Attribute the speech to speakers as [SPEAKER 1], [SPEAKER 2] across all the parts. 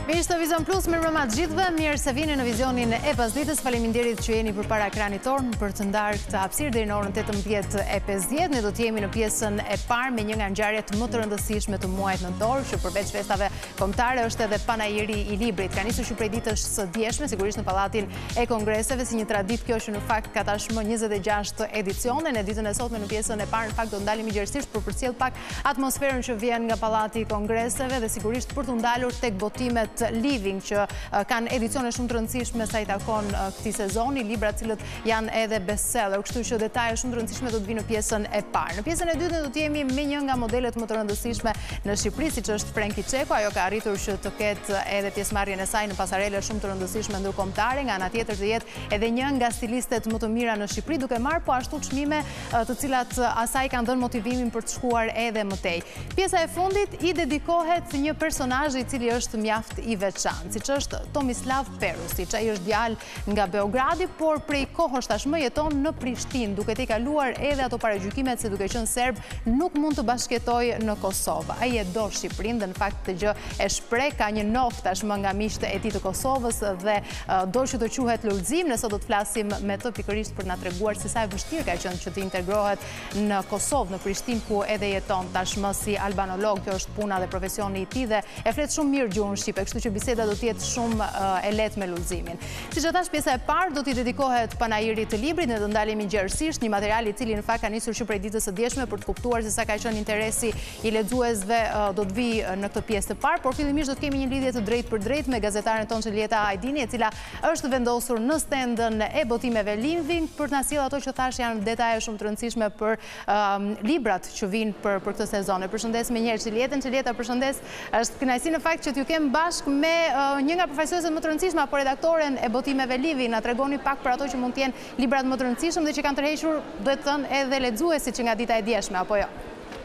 [SPEAKER 1] Mirë të Vizion Plus, mirëmbrëma të gjithëve, mirë se vini në Vizionin e Pasdites. Faleminderit që jeni përpara ekranit tonë për të ndarë këtë hapësirë deri në orën 18:50. Ne do të jemi në pjesën e parë me një nga ngjarjet më të rëndësishme të muajit nëntor, që përveç festave kombëtare është edhe Panairi i Librit. Ka nisur që prej ditës së djeshme, sigurisht në Pallatin e Kongreseve, si një traditë kjo që në fakt ka tashmë 26 edicione. Në ditën e sotme në pjesën e parë në fakt do ndalemi gjerësisht për përcjell pak atmosferën që vjen nga Pallati i Kongreseve dhe sigurisht për të ndalur tek Botimet Living, që kanë edicione shumë të rëndësishme sa i takon këtij sezoni, libra të cilët janë edhe bestseller, kështu që detaje shumë të rëndësishme do të vinë në pjesën e parë. Në pjesën e dytë do të jemi me një nga modelet më të rëndësishme në Shqipëri, siç është Franky Çeko. Ajo ka arritur që të ketë edhe pjesëmarrjen e saj në pasarele shumë të rëndësishme ndërkombëtare, nga ana tjetër të jetë edhe një nga stilistet më të mira në Shqipëri, duke marrë po ashtu çmime të cilat asaj kanë dhënë motivimin për të shkuar edhe më tej. Pjesa e fundit i dedikohet një personazhi i cili është mjaft i veçantë, siç është Tomislav Perusic. Ai është djalë nga Beogradi, por prej kohësh tashmë jeton në Prishtinë, duke i kaluar edhe ato paragjykimet se duke qenë serb nuk mund të bashkëjetojë në Kosovë. Ai e do Shqipërinë dhe në fakt të gjë e shpreh, ka një noftë tashmë nga miqtë e tij të Kosovës dhe do që të quhet Lulzim. Ne sot do të flasim me të pikërisht për na treguar se sa e vështirë ka qenë që të integrohet në Kosovë, në Prishtinë ku edhe jeton tashmë si albanolog. Kjo është puna dhe profesioni i tij dhe e flet shumë mirë gjuhën shqipe, kështu që biseda do të jetë shumë e lehtë me Lulzimin. Siç e thash, pjesa e parë do t'i dedikohet Panairit të Librit. Ne do ndalemi gjerësisht, një material i cili në fakt ka nisur që prej ditës së djeshme për të kuptuar se sa ka qenë interesi i lexuesve do të vi në këtë pjesë të parë, por fillimisht do të kemi një lidhje të drejtë për drejtë me gazetaren tonë Çiljeta Hajdini, e cila është vendosur në stendën e Botimeve Living për të na sjellë ato që thash janë detaje shumë të rëndësishme për librat që vijnë për këtë sezon. E përshëndes me njëherë Çiljetën. Çiljeta, përshëndes. Është kënaqësi në fakt që t'ju kem bashkë me një nga profesionistet më të rëndësishme apo redaktoren e Botimeve Living. Na tregoni pak për ato që mund të jenë librat më të rëndësishëm dhe që kanë tërhequr, duhet të thënë, edhe lexuesit që nga dita e djeshme, apo jo?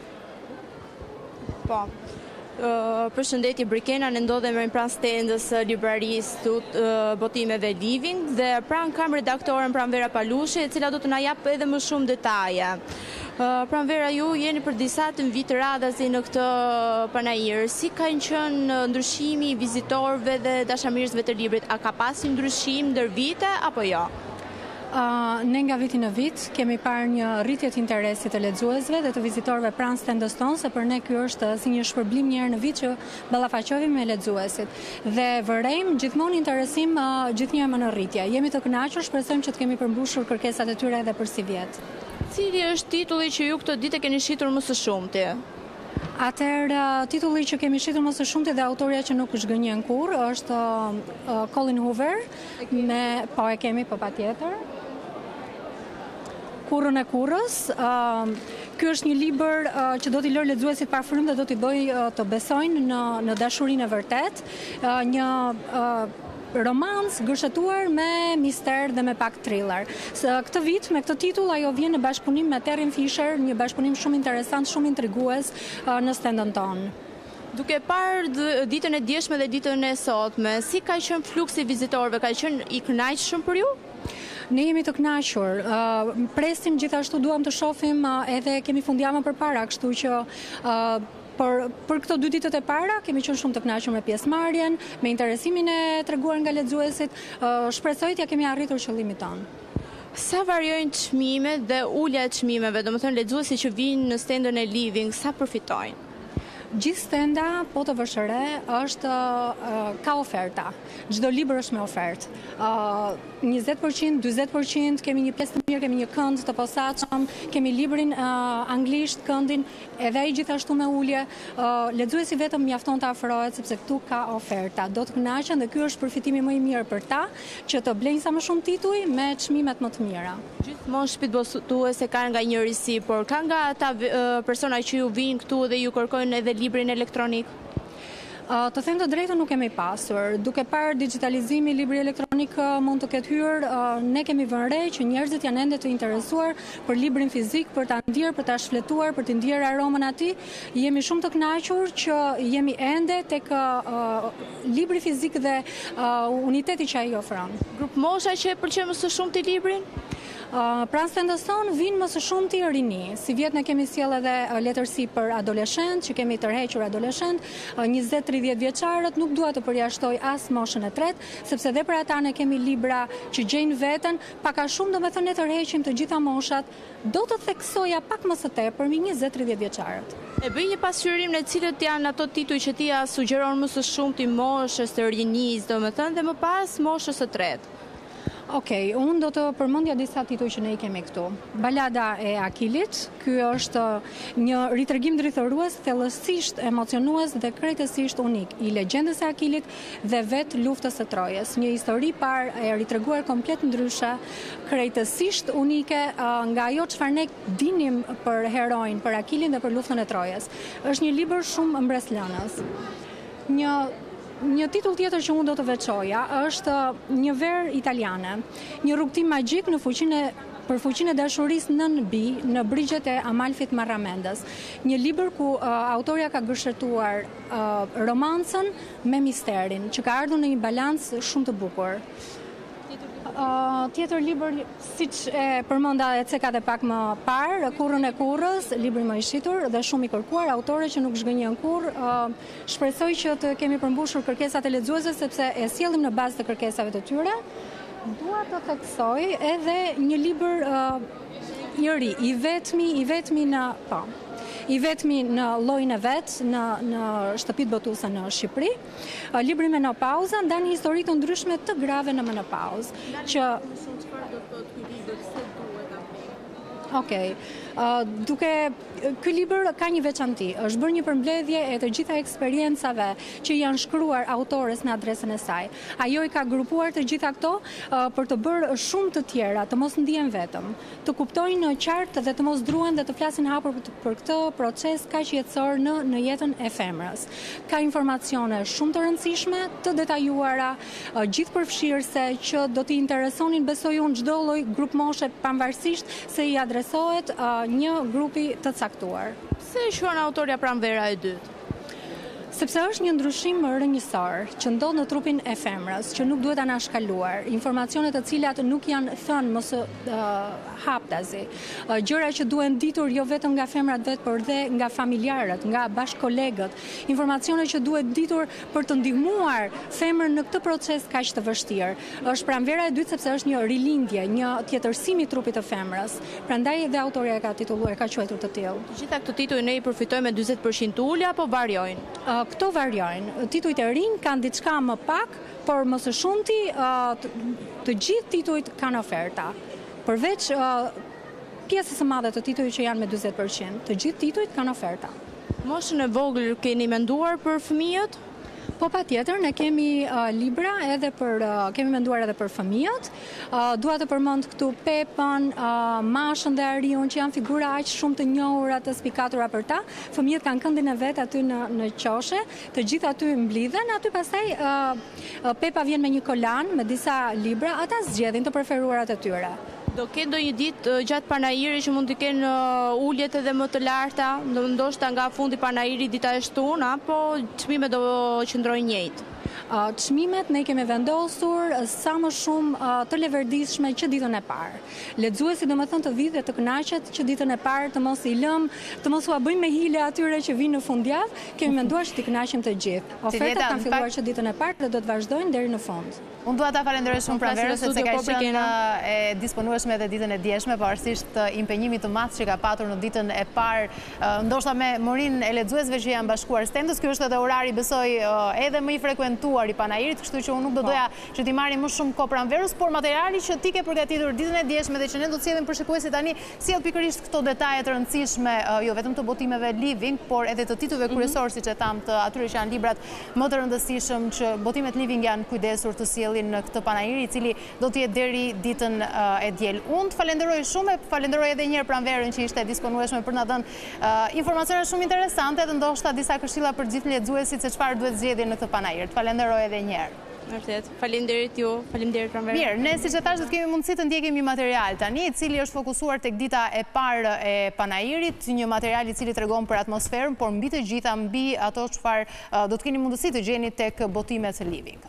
[SPEAKER 2] Po. Përshëndetje Brikena, ne ndodhemi pranë stendës librarisë Botimeve Living dhe pranë kam redaktoren Pranvera Palushi, e cila do të na jap edhe më shumë detaje. Pranvera, ju jeni për disa të vite radhazi në këtë Panair. Si kanë qenë ndryshimi i vizitorëve dhe dashamirësve të librit? A ka pasur ndryshim ndër vite apo jo?
[SPEAKER 3] Ne nga viti në vit kemi parë një rritje të interesit të lexuesve dhe të vizitorëve pranë stendës tonë, se për ne ky është si një shpërblim një herë në vit që ballafaqohemi me lexuesit. Dhe vërejmë gjithmonë interesim gjithnjëherë më në rritje. Jemi të kënaqur, shpresojmë që të kemi përmbushur kërkesat e tyre edhe për si vjet.
[SPEAKER 2] Cili është titulli që ju këtë ditë keni shitur më së shumti?
[SPEAKER 3] Atëherë, titulli që kemi shitur më së shumti dhe autoria që nuk është gënjen kurrë është Colin Hoover, po e kemi po patjetër. Kurrën e kurrës. Ky është një libër që do t'i lërë lexuesit pa frymë dhe do t'i bëjë të besojnë në dashurinë e vërtet. Një romans gërshetuar me mister dhe me pak thriller. Këtë vit me këtë titull ajo vjen në bashkëpunim me Terrin Fisher, një bashkëpunim shumë interesant, shumë intrigues në stendën tonë.
[SPEAKER 2] Duke parë ditën e djeshme dhe ditën e sotme, si ka qenë fluksi vizitorëve? Ka qenë i kënaqshëm për ju?
[SPEAKER 3] Ne jemi të kënaqur. Presim gjithashtu, duam të shohim edhe kemi fundjavën përpara, kështu që për këto 2 ditët e para kemi qenë shumë të kënaqur me pjesëmarrjen, me interesimin e treguar nga lexuesit. Shpresoj t'ja kemi arritur qëllimin tonë.
[SPEAKER 2] Sa variojnë çmimet dhe ulja e çmimeve? Domethënë lexuesit që vinë në stendën e Living sa përfitojnë?
[SPEAKER 3] Gjithë stenda, po të vëshëre, ka oferta. Çdo libër është me ofertë. 20%, 40%, kemi një pjesë të mirë, kemi një kënd të posaçëm, kemi librin anglisht, këndin, edhe ai gjithashtu me ulje. Lexuesi vetëm mjafton të afrohet sepse këtu ka oferta. Do të kënaqen dhe ky është përfitimi më i mirë për ta, që të blejnë sa më shumë tituj me çmimet më të mira.
[SPEAKER 2] Gjithmonë shtëpitë botuese kanë nga njërisi, por ka nga ata persona që ju vinë këtu dhe ju kërkojnë edhe librin elektronik?
[SPEAKER 3] Të them të drejtën nuk kemi pasur. Duke parë digitalizimi, libri elektronik mund të ketë hyrë, ne kemi vënë re që njerëzit janë ende të interesuar për librin fizik, për ta ndier, për ta shfletuar, për të ndier aromën atij. Jemi shumë të kënaqur që jemi ende tek libri fizik dhe uniteti që ai ofron.
[SPEAKER 2] Grup mosha që e pëlqen më së shumti librin?
[SPEAKER 3] Pranë stendës tonë vinë më së shumti rini. Si vjet ne kemi sjell edhe letërsi për adoleshent, që kemi tërhequr adoleshent, 20-30 vjeçarët, nuk dua të përjashtoj as moshën e tretë, sepse dhe për ata ne kemi libra që gjejnë veten, pak a shumë domethënë ne tërheqim të gjitha moshat, do të theksoja pak më së tepër me 20-30 vjeçarët.
[SPEAKER 2] E bëj një pasqyrim në cilët janë ato tituj që ti ja sugjeron më së shumti moshës të rinis, domethënë, dhe më pas moshës së tretë.
[SPEAKER 3] Okej, unë do të përmendja disa tituj që ne i kemi këtu. Balada e Akilit, ky është një ritregim drejtorues, thellësisht emocionues dhe krejtësisht unik, i legjendës së Akilit dhe vet luftës së Trojës. Një histori parë e ritreguar komplet ndryshe, krejtësisht unike nga ajo çfarë ne dinim për heroin, për Akilin dhe për luftën e Trojës. Është një libër shumë mbreslënës. Një titull tjetër që unë do të veçoja është një verë italiane, një rrugtim magjik për fuqinë e dashurisë nën bi në brigjet e Amalfit Marramendës. Një libër ku autorja ka gërshetuar romancën me misterin, që ka ardhur në një balancë shumë të bukur. Tjetër libër, siç e përmenda e ceka dhe pak më parë, Kurrën e kurrës, libri më i shitur dhe shumë i kërkuar, autore që nuk zgënjen kurrë. Shpresoj që të kemi përmbushur kërkesat e lexuesve sepse e sjellim në bazë të kërkesave të tyre. Dua të theksoj edhe një libër i ri, i vetmi në llojin e vet, në shtëpitë botuese në Shqipëri. Libri Menopauza ndan histori të ndryshme të grave në menopauzë, që Okej. Ky libër ka një veçanti, është bërë një përmbledhje e të gjitha eksperiencave që janë shkruar autores në adresën e saj. Ajo i ka grupuar të gjitha këto për të bërë shumë të tjera, të mos ndihen vetëm, të kuptojnë në qartë dhe të mos druhen dhe të flasin hapur për këtë proces kaq jetësor në jetën e femrës. Ka informacione shumë të rëndësishme, të detajuara, gjithëpërfshirëse që do t'i interesonin, besoj unë, çdo lloj grup moshe pavarësisht se i adresohet një grupi të caktuar.
[SPEAKER 2] Pse e quhen autorja Pranvera e dytë?
[SPEAKER 3] Sepse është një ndryshim rrënjësor që ndodh në trupin e femrës, që nuk duhet anashkaluar, informacione të cilat nuk janë thënë mos haptazi, gjëra që duhen ditur jo vetëm nga femrat vetë, por dhe nga familjarët, nga bashkëkolegët, informacione që duhet ditur për të ndihmuar femrën në këtë proces kaq të vështirë. Është Pranvera e dytë sepse është një rilindje, një tjetërsim i trupit të femrës. Prandaj edhe autorja ka titulluar, ka quajtur të tillë.
[SPEAKER 2] Gjitha këto tituj ne i përfitojmë me 40% ulje apo variojnë?
[SPEAKER 3] Këto variojnë. Titujt e rinj kanë diçka më pak, por më së shumti të gjithë titujt kanë oferta. Përveç pjesës së madhe të titujve që janë me 40%, të gjithë titujt kanë oferta.
[SPEAKER 2] Moshën e vogël keni menduar për fëmijët?
[SPEAKER 3] Po patjetër, ne kemi libra kemi menduar edhe për fëmijët. Dua të përmend këtu Pepën, Mashën dhe Ariun, që janë figura aq shumë të njohura, të spikatura për ta. Fëmijët kanë këndin e vet aty në qoshe, të gjithë aty mblidhen, aty pastaj Pepa vjen me një kolan me disa libra, ata zgjedhin të preferuarat e tyre.
[SPEAKER 2] Do ketë ndonjë ditë gjatë Panairit që mund të kenë uljet edhe më të larta, ndoshta nga fundi Panairi dita e shtunë, apo çmimet do qëndrojnë njëjtë?
[SPEAKER 3] Çmimet ne kemi vendosur sa më shumë të leverdishme që ditën e parë. Lexuesi domethënë të vijë dhe të kënaqet që ditën e parë të mos i lëm, të mos ua bëjmë me hile atyre që vinë në fundjavë, kemi menduar që t'i kënaqim të gjithë. Ofertat kanë filluar që ditën e parë dhe do të vazhdojnë deri në fund.
[SPEAKER 1] Unë dua ta falenderoj shumë Pranverën sepse ka qenë e disponueshme edhe ditën e dieshme, pavarësisht impenjimit të madh që ka patur në ditën e parë, ndoshta me morinë e lexuesve që janë bashkuar stendës. Ky është edhe orari, besoj, edhe më i frekuentuar i Panairit, kështu që unë nuk do doja që t'i marrim më shumë kohë Pranverës, por materiali që ti ke përgatitur ditën e dieshme dhe që ne do të sjellim për shikuesit tani, sjell pikërisht këto detaje të rëndësishme, jo vetëm të Botimeve Living, por edhe të titujve kryesor, siç e tham, të atyre që janë librat më të rëndësishëm që Botimet Living janë kujdesur të sjellin në këtë Panairi, i cili do të jetë deri ditën e diel. Unë të falenderoj shumë, falenderoj edhe një herë Pranverën që ishte disponueshme për na dhënë informacione shumë interesante dhe ndoshta disa këshilla për gjithë lexuesit se çfarë duhet zgjedhin në këtë Panair. Të falenderoj edhe një herë.
[SPEAKER 2] Vërtet, faleminderit ju, faleminderit Pranvera.
[SPEAKER 1] Mirë, ne siç e thash do të kemi mundësi të ndjekim një material tani, i cili është fokusuar tek dita e parë e Panairit, një material i cili tregon për atmosferën, por mbi të gjitha, mbi ato çfarë do të keni mundësi të gjeni tek Botimet Living.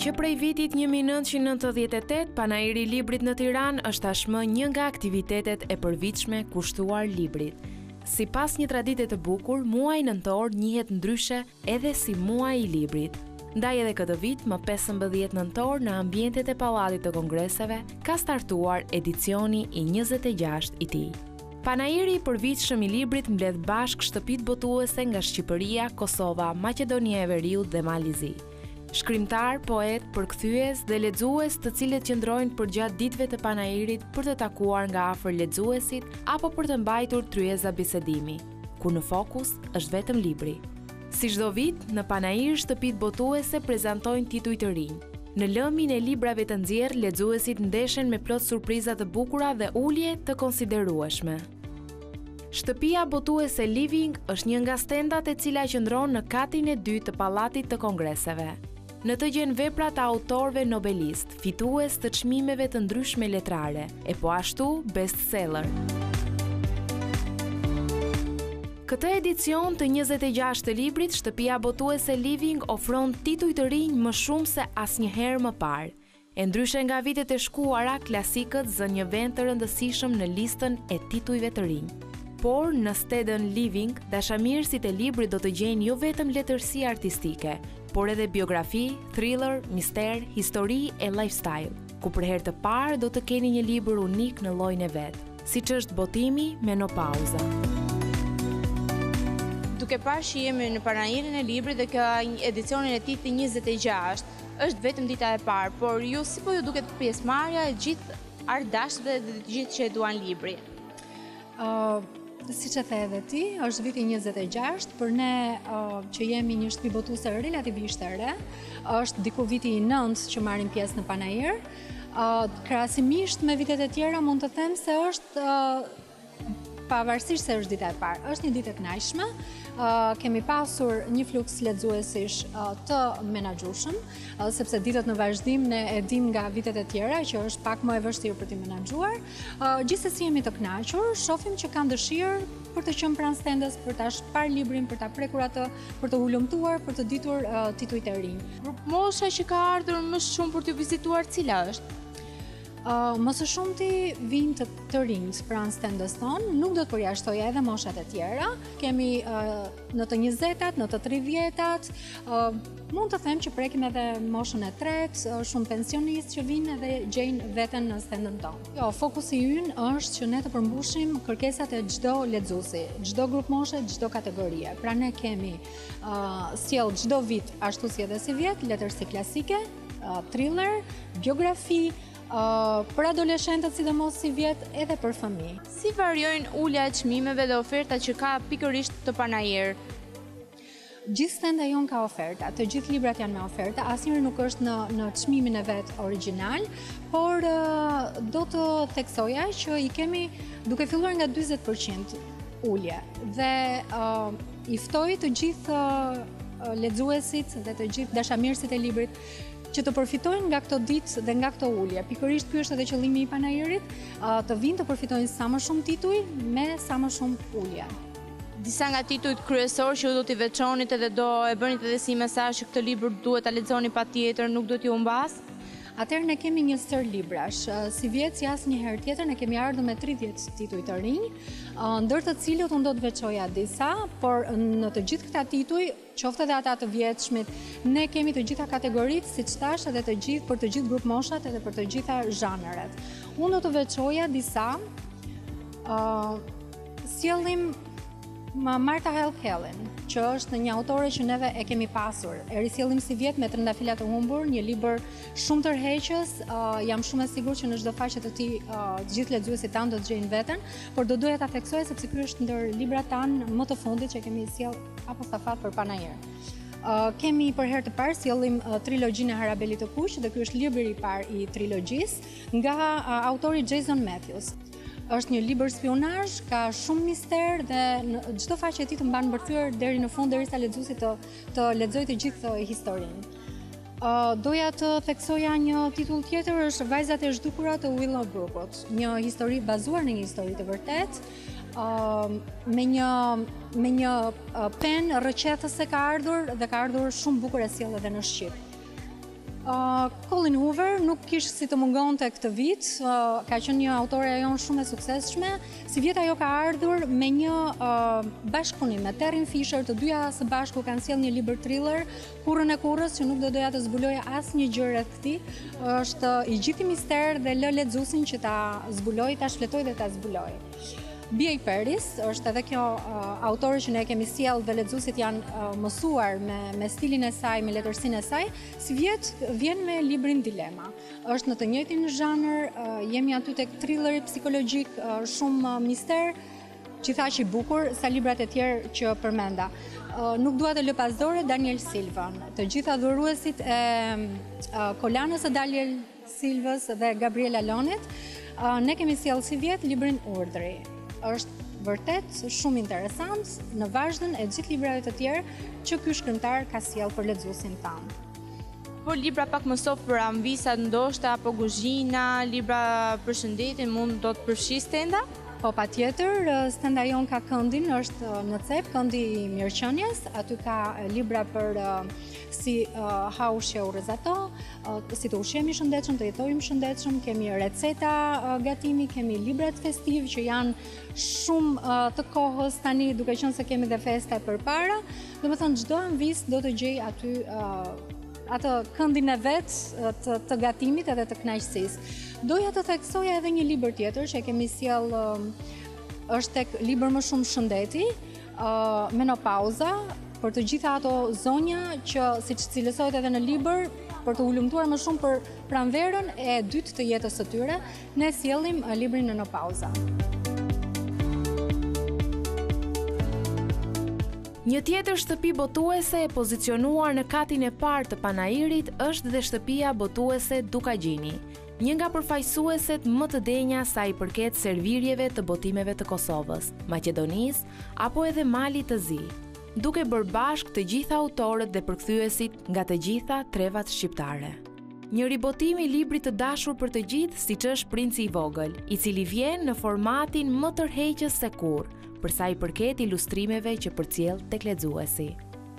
[SPEAKER 4] që prej vitit 1998, Panairi i Librit në Tiranë është tashmë një nga aktivitetet e përvitshme kushtuar Librit. Sipas një tradite të bukur, muaji nëntor njihet ndryshe edhe si muaji i Librit. Ndaj edhe këtë vit, më 15 nëntor, në ambientet e Pallatit të Kongreseve, ka startuar edicioni i 26 i tij. Panairi i përvitshëm i Librit mbledh bashk shtëpitë botuese nga Shqipëria, Kosova, Maqedonia e Veriut dhe Malizi. Shkrimtar, poet, përkthyes dhe lexues të cilët qëndrojnë përgjatë ditëve të Panairit për të takuar nga afër lexuesit apo për të mbajtur tryeza bisedimi, ku në fokus është vetëm libri. Si çdo vit, në Panair shtëpitë botuese prezantojnë tituj të rinj. Në lëmin e librave të nxjerrë, lexuesit ndeshen me plot surpriza të bukura dhe ulje të konsiderueshme. Shtëpia botuese Living është një nga stendat e cila qëndron në katin e dytë të Pallatit të Kongreseve. Në të gjen vepra të autorëve nobelist, fitues të çmimeve të ndryshme letrare, e po ashtu bestseller. Këtë edicion të 26 të librit, Shtëpia botuese Living ofron tituj të rinj më shumë se asnjëherë më parë. E ndryshe nga vitet e shkuara, klasikët zënë një vend të rëndësishëm në listën e titujve të rinj. Por në stedën Living, dashamirësit e librit do të gjejnë jo vetëm letërsi artistike, por edhe biografi, thriller, mister, histori e lifestyle, ku për herë të parë do të keni një libër unik në llojin e vet, siç është Botimi menopauza.
[SPEAKER 2] Duke parë që jemi në Panairin e librit dhe ka edicionin e tij të 26, është vetëm dita e parë, por ju si po ju duket pjesëmarrja e gjithë ardashëve dhe të gjithë që e duan librin?
[SPEAKER 3] Si që the edhe ti, është viti 26, për ne që jemi një shtëpi botuese relativisht e re, është diku viti i 9 që marrim pjesë në Panair. Krahasimisht me vitet e tjera mund të them se është, pavarësisht se është dita e parë, është një ditë e kënaqshme. Kemi pasur një fluks lexuesish të menaxhueshëm, sepse ditët në vazhdim ne e dim nga vitet e tjera që është pak më e vështirë për t'i menaxhuar. Gjithsesi jemi të kënaqur, shohim që kanë dëshirë për të qenë pranë stendës, për ta parë librin, për ta prekur atë, për të hulumtuar, për të ditur titujt e rinj.
[SPEAKER 2] Mosha që ka ardhur më shumë për t'ju vizituar cila është?
[SPEAKER 3] Më së shumti vinë të rinjt pranë stendës tonë, nuk do të përjashtoj edhe moshat e tjera. Kemi në të 20-tat, në të 30-tat, mund të them që prekim edhe moshën e tretë, shumë pensionistë që vinë dhe gjejnë veten në stendën tonë. Jo, fokusi ynë është që ne të përmbushim kërkesat e çdo lexuesi, çdo grup moshe, çdo kategorie. Pra ne kemi sjell çdo vit ashtu si edhe si vjet, letërsi klasike, thriller, biografi, për adoleshentët sidomos si vjet edhe për fëmijë.
[SPEAKER 2] Si variojnë ulja e çmimeve dhe oferta që ka pikërisht të Panair?
[SPEAKER 3] Gjithë stenda jon ka oferta, të gjithë librat janë me oferta, asnjëri nuk është në çmimin e vet origjinal, por do të theksoja që i kemi duke filluar nga 40% ulje dhe i ftoj të gjithë lexuesit dhe të gjithë dashamirësit e librit që të përfitojnë nga këto ditë dhe nga këto ulje. Pikërisht ky është edhe qëllimi i Panairit, të vinë të përfitojnë sa më shumë tituj me sa më shumë ulje.
[SPEAKER 2] Disa nga titujt kryesor që ju do t'i veçonit edhe do e bënit edhe si mesazh që këtë libër duhet ta lexoni patjetër, nuk do t'ju humbas?
[SPEAKER 3] Atëherë ne kemi një stër librash, si vjet si asnjëherë tjetër ne kemi ardhur me 30 tituj të rinj, ndër të cilët unë do të veçoja disa, por në të gjithë këta tituj, qoftë edhe ata të vjetshmit, ne kemi të gjitha kategoritë, siç thash, edhe të gjithë për të gjithë grup moshat edhe për të gjitha zhanret. Unë do të veçoja disa, sjellim Marta Help Helen, që është një autore që neve e kemi pasur. E risjellim si vjet me Trëndafilat e humbur, një libër shumë tërheqës, jam shumë e sigurt që në çdo faqe të tij të gjithë lexuesit tanë do të gjejnë veten, por do doja ta theksoj sepse ky është ndër librat tanë më të fundit që kemi sjell apo stafat për Panair. Kemi për herë të parë sjellim trilogjinë e Harabelit të Kuq, dhe ky është libri i parë i trilogjisë nga autori Jason Matthews. Është një libër spionazh, ka shumë mister dhe në çdo faqe e tij të mban mbërthyer deri në fund derisa lexuesi të lexojë të gjithë historinë. Doja të theksoja një titull tjetër, është Vajzat e zhdukura të Willow Brookut, një histori bazuar në një histori të vërtetë, me një penë rrëqethëse ka ardhur dhe ka ardhur shumë bukur e sjell edhe në shqip. Colin Hoover nuk kishte si të mungonte këtë vit, ka qenë një autore jonë shumë e suksesshme. Si vjet ajo ka ardhur me një bashkëpunim me Terry Fisher, të dyja së bashku kanë sjellë një libër thriller, Kurrën e kurrës, që nuk do doja të zbuloja asnjë gjë rreth këtij. Është i gjithë mister dhe lë lexuesin që ta zbuloj, ta shfletoj dhe ta zbuloj. B.A. Paris është edhe kjo autore që ne kemi sjellë dhe lexuesit janë mësuar me stilin e saj, me letërsinë e saj. Si vjen me librin Dilema. Është në të njëjtin zhanër, jemi aty tek thriller psikologjik, shumë mister, gjithaq i bukur sa librat e tjerë që përmenda. Nuk dua të lë pas dore Daniel Silvan. Të gjitha dhuruesit e kolanës së Daniel Silvës dhe Gabriela Lonit, ne kemi sjellë si vjet librin Urdhri. Është vërtet shumë interesant në vazhdën e gjithë librave të tjerë që ky shkrimtar ka sjellë për lexuesin tanë.
[SPEAKER 2] Po libra pak më soft për ambisat ndoshta apo kuzhina, libra për shëndetin mund do të përfshi stenda?
[SPEAKER 3] Po patjetër, stenda jon ka këndin, është në cep, këndi i mirëqenies, aty ka libra për si ha ushqeu rrezato, si të ushqemi shëndetshëm, të jetojmë shëndetshëm, kemi receta gatimi, kemi librat festiv që janë shumë të kohës tani, duke qenë se kemi dhe festa përpara. Domethënë çdo anvis do të gjej aty atë këndin e vet të gatimit edhe të kënaqësisë. Doja të theksoja edhe një libër tjetër që kemi sjell, është tek libër më shumë shëndeti, menopauza, për të gjitha ato zonja që siç cilësohet edhe në libër, për të ulëmtuar më shumë për pranverën e dytë të jetës së tyre, ne sjellim librin Menopauza.
[SPEAKER 4] Një tjetër shtëpi botuese e pozicionuar në katin e parë të Panairit është dhe shtëpia botuese Dukagjini, një nga përfaqësueset më të denja sa i përket servirjeve të botimeve të Kosovës, Maqedonisë apo edhe Malit të Zi, duke bërë bashk të gjitha autorët dhe përkthyesit nga të gjitha trevat shqiptare. Një ribotim i librit të dashur për të gjithë, siç është Princi i vogël, i cili vjen në formatin më tërheqës se kurrë, për sa i përket ilustrimeve që përcjell tek lexuesi.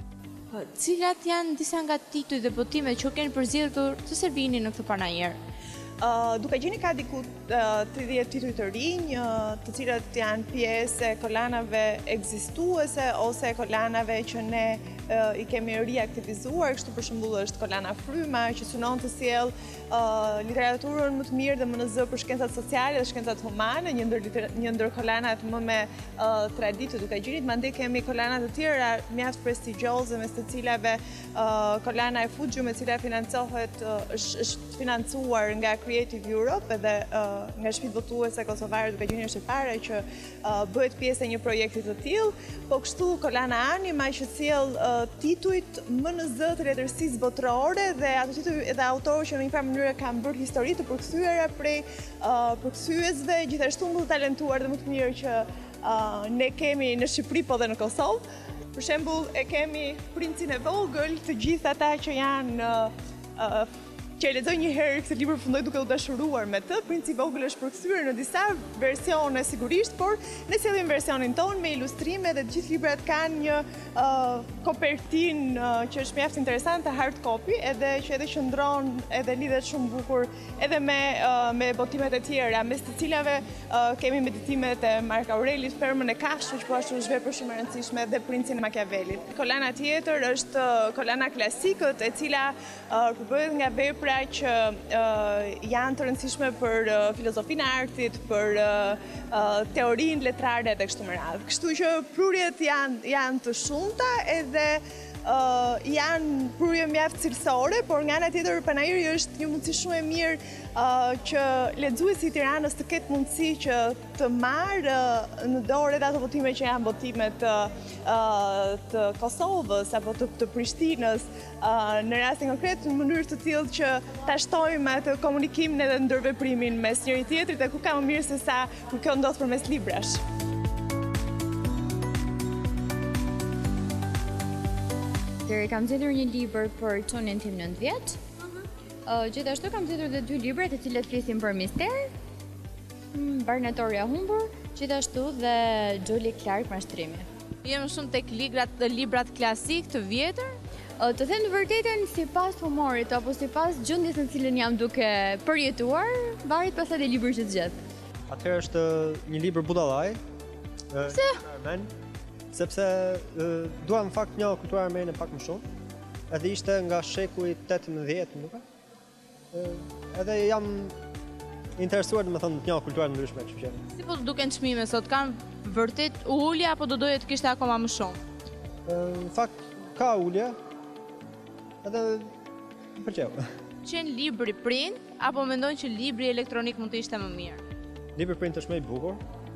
[SPEAKER 2] Cilat janë disa nga titujt dhe botimet që kanë përzgjedhur të servini në këtë panair?
[SPEAKER 5] Dukagjini ka diku 30 tituj të rinj, të cilat janë pjesë e kolanave ekzistuese ose kolanave që ne i kemi riaktivizuar, kështu për shembull është kolana Fryma që synon të sjell literaturën më të mirë dhe më në zë për shkencat sociale dhe shkencat humane, një ndër kolanat më me traditë të Dukagjinit. Mandej kemi kolana të tjera mjaft prestigjioze, mes të cilave kolana e Fuxhu, me cila financohet, është financuar nga Creative Europe edhe nga shtëpitë botuese kosovare. Dukagjini është e para që bëhet pjesë e një projekti të tillë, po kështu kolana Anima që sjell titujt më në zë të letërsisë botërore dhe ato tituj edhe autorë që në një farë mënyrë kanë bërë histori të përkthyera prej përkthyesve, gjithashtu më të talentuar dhe më të mirë që ne kemi në Shqipëri po dhe në Kosovë. Për shembull, e kemi Princin e vogël, të gjithë ata që janë që e lexoj një herë këtë libër fundoj duke u dashuruar me të. Princi i vogël është përkthyer në disa versione sigurisht, por ne sjellim versionin ton me ilustrime dhe të gjithë librat kanë një kopertinë që është mjaft interesante, hard copy, edhe që edhe qëndron edhe lidhet shumë bukur edhe me botimet e tjera, mes të cilave kemi meditimet e Mark Aurelit, Fermën e Kafshës, që po ashtu është vepër shumë e rëndësishme, dhe Princin e Machiavellit. Kolana tjetër është kolana klasikët, e cila përbëhet nga vepra që janë të rëndësishme për filozofinë e artit, për teorinë letrare dhe kështu me radhë. Kështu që prurjet janë të shumta edhe janë prurje mjaft cilësore, por nga ana tjetër Panairi është një mundësi shumë e mirë që lexuesi i Tiranës të ketë mundësi që të marrë në dorë ato botime që janë botime të Kosovës apo të Prishtinës, në rastin konkret në mënyrë të tillë që ta shtojmë atë komunikimin edhe ndërveprimin mes njëri tjetrit, dhe ku ka më mirë se sa kur kjo ndodh përmes librash.
[SPEAKER 6] Kam zgjedhur një libër për çonin tim 9 vjeç. Gjithashtu kam zgjedhur edhe 2 libra të cilët flisin për mister, Barnetoria humbur, gjithashtu dhe Julie Clark Mashtrimi.
[SPEAKER 2] Jem shumë tek librat klasik të vjetër.
[SPEAKER 6] Të them të vërtetën, sipas humorit apo sipas gjendjes në cilën jam duke përjetuar, varet pastaj te libri që zgjedh.
[SPEAKER 7] Atëherë është një libër budallaj.
[SPEAKER 6] Pse?
[SPEAKER 7] Sepse dua në fakt një kulturë armene pak më shumë. Edhe ishte nga shekulli 18, më duket. Edhe jam interesuar domethënë të një kulturë ndryshme, kështu që.
[SPEAKER 2] Si po të duken çmimet sot, kanë vërtet ulje apo do doje të kishte akoma më shumë?
[SPEAKER 7] Në fakt ka ulje. Edhe më pëlqeu.
[SPEAKER 2] Qen libri print apo mendon që libri elektronik mund të ishte më mirë?
[SPEAKER 7] Libri print është më i bukur.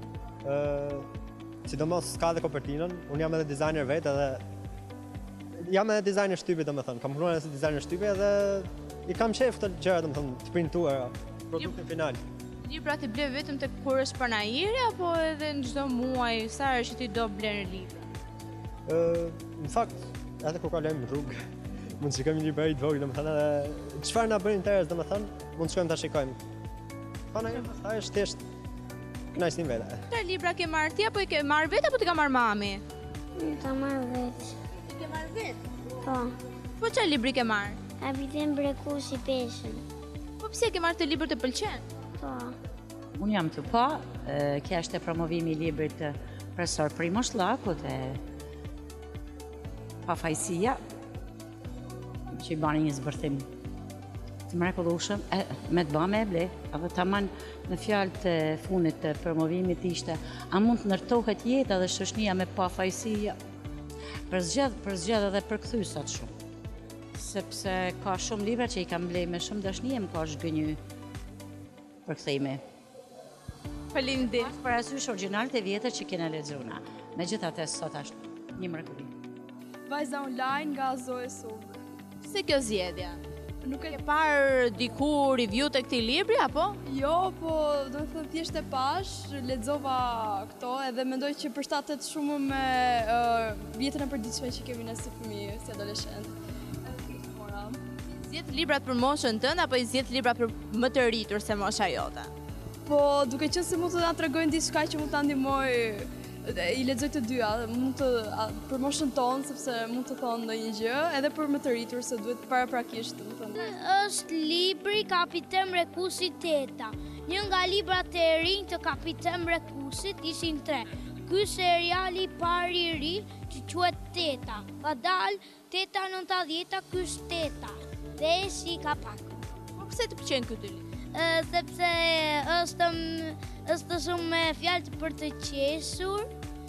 [SPEAKER 7] Sidomos ka dhe kopertinën. Unë jam edhe dizajner vetë edhe jam edhe dizajner shtypi domethënë. Kam punuar si dizajner shtypi edhe i kam qejf këto gjëra domethënë të printuara produktin final.
[SPEAKER 2] Librat i ble vetëm tek kur është Panairi apo edhe në çdo muaj, sa herë që ti do blen libra?
[SPEAKER 7] Në fakt, edhe kur kalojmë në rrugë, mund të shikojmë një libri të vogël, domethënë edhe çfarë na bën interes, domethënë, mund të shkojmë ta shikojmë. Panairi pastaj është thjesht kënaqësi vetë.
[SPEAKER 2] Çfarë libra ke marrë ti apo i ke marrë vetë apo ti ka marrë mami?
[SPEAKER 8] Ka marrë vetë.
[SPEAKER 2] I ke marrë vetë?
[SPEAKER 8] Po.
[SPEAKER 2] Po çfarë libri ke marrë?
[SPEAKER 8] Habitem brekusi peshën.
[SPEAKER 2] Po pse ke marrë të libër të pëlqen?
[SPEAKER 8] Po.
[SPEAKER 9] Unë jam të pa, kjo është promovimi i librit të profesor Primosh Llakut e pafajësia, që i bani një zbërthim të mrekullueshëm, me të bëme e ble, apo tamam në fjalë të fundit të promovimit ishte, a mund të ndërtohet jeta dhe shoqënia me pafajësia? Për zgjedh edhe për kthyesat shumë. Sepse ka shumë libra që i kam blej me shumë dashni e më ka zhgënjy për kthejme.
[SPEAKER 2] Faleminderit.
[SPEAKER 9] Parasysh origjinalet e vjetër që kena lexuar. Megjithatë sot është një mrekulli.
[SPEAKER 10] Vajza online nga Zoe Sove.
[SPEAKER 2] Pse kjo zgjedhja? Nuk e parë diku review të këtij libri apo?
[SPEAKER 10] Jo, po do të thënë thjesht e pash, lexova këto edhe mendoj që përshtatet shumë me jetën e përditshme që kemi ne si fëmijë, si adoleshent.
[SPEAKER 2] Zgjedh librat për moshën tënde apo i zgjedh libra për më të rritur se mosha jote?
[SPEAKER 10] Po, duke qenë se mund të na tregojnë diçka që mund ta ndihmoj, i lexoj të dyja, mund të për moshën tonë sepse mund të thonë ndonjë gjë, edhe për më të rritur se duhet paraprakisht, domethënë.
[SPEAKER 8] Është libri Kapitan Mrekusi 8. Një nga librat e rinj të Kapitan Mrekusit ishin 3. Ky seriali i parë i ri që quhet 8. Ka dalë 8/90, ky është 8. Dhe si ka pak.
[SPEAKER 2] Po pse të pëlqen ky libër?
[SPEAKER 8] Sepse është shumë me fjalë për të qeshur.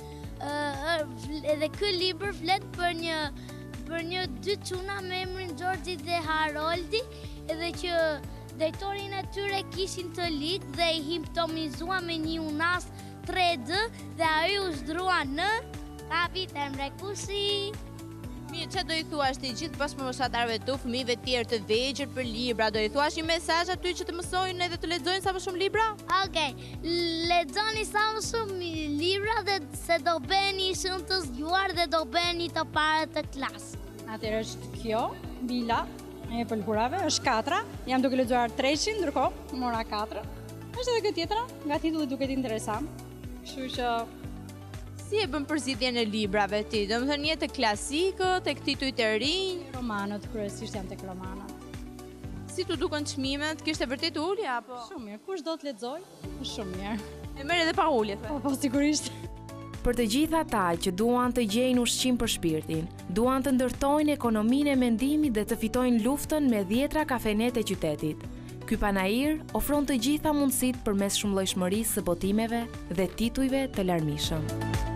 [SPEAKER 8] Edhe ky libër flet për një dy çuna me emrin Xhorxhi dhe Haroldi, edhe që drejtorin e tyre kishin të ligjë dhe i himptomizua me një unas 3D dhe ai u zdrua në Kapitan Mrekusi.
[SPEAKER 2] Mirë, që do i thuash të gjithë bashkëmoshatarëve tu, fëmijëve tjerë të vegjël për libra, do i thuash një mesazh aty që të mësojnë edhe të lexojnë sa më shumë libra?
[SPEAKER 8] Okej, lexoni sa më shumë libra dhe se do bëheni shumë të zgjuar dhe do bëheni të parë të klasës.
[SPEAKER 3] Atëherë është kjo, Bila e pëlkurave, është 4. Jam duke lexuar 300, ndërkohë mora 4. Është edhe kjo tjetra, nga titulli duket interesant. Kështu që
[SPEAKER 2] si e bën përzgjedhjen e librave ti? Domethënë një të klasikët, tek Titujt e rinj,
[SPEAKER 3] romanët, kryesisht jam tek romanët.
[SPEAKER 2] Si tu duken çmimet? Kishte vërtet ulje apo?
[SPEAKER 3] Shumë mirë. Kush do të lexoj? Shumë mirë.
[SPEAKER 2] E merr edhe pa ulje.
[SPEAKER 3] Po sigurisht.
[SPEAKER 4] Për të gjithë ata që duan të gjejnë ushqim për shpirtin, duan të ndërtojnë ekonominë e mendimit dhe të fitojnë luftën me 10 kafenet e qytetit. Ky Panair ofron të gjitha mundësitë përmes shumëllojshmërisë së botimeve dhe titujve të larmishëm.